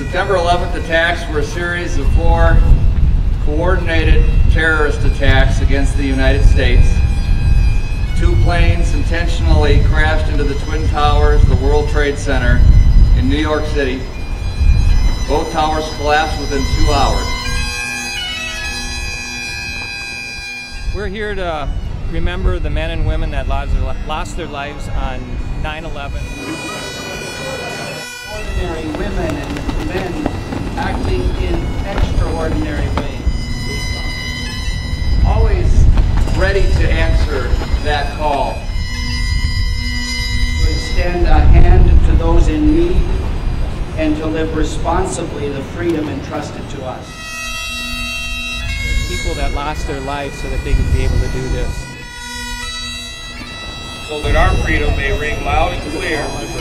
September 11th attacks were a series of 4 coordinated terrorist attacks against the United States. 2 planes intentionally crashed into the Twin Towers, the World Trade Center in New York City. Both towers collapsed within 2 hours. We're here to remember the men and women that lost their lives on 9/11. Ordinary women and men acting in extraordinary ways. Always ready to answer that call. To extend a hand to those in need and to live responsibly the freedom entrusted to us. People that lost their lives so that they could be able to do this. So that our freedom may ring loud and clear